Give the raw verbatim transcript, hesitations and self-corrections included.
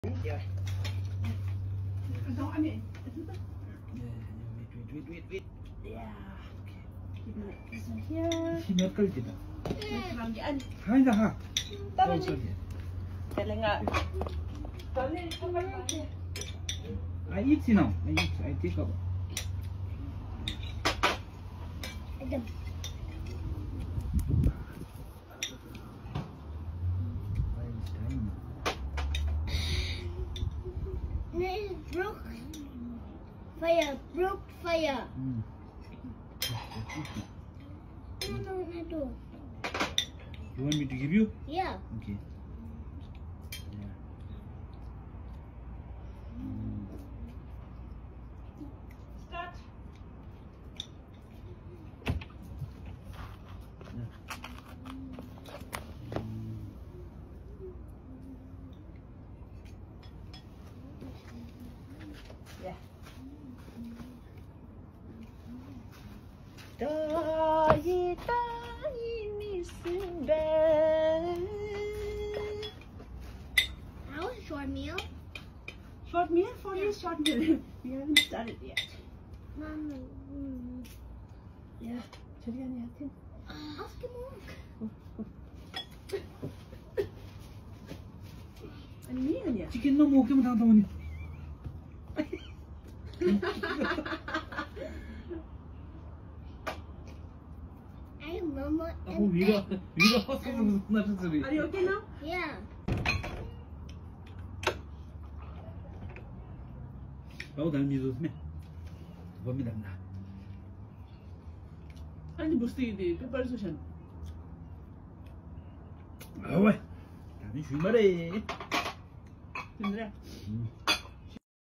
Rồi. Don't, I mean, Wait, wait, wait, wait. Yeah. okay. This one here. 몇 걸지다. Lang yan. 하이다 하. Tara 또 ni. 소리. Kailan nga. Tali, kamay ba? 아 있지 너. 아 있지. 아 있을까 봐. Adam. Nee, brook. Fire, brook, fire. 음. No, no, no, no. You want me to give you? Yeah. Okay. Yeah. Mm. Start. Yeah. Dai dai missing bell. That was a short meal. Short meal? For you, short meal. We haven't started yet. Mama. Mm. Yeah. 저리 가냐, 하여튼. Ask him more. 아니, 미안이야. 치킨 너무 먹기만 하다 보니. I am Mama 아, and 위가 위가 헛소리 나는 소리. Are you okay now? yeah. Bau dah mizu sme. Bami dah na. 아니, 무슨 일이 preparation. Ah ouais. T'as vu, je suis malade. 힘들어. Mm.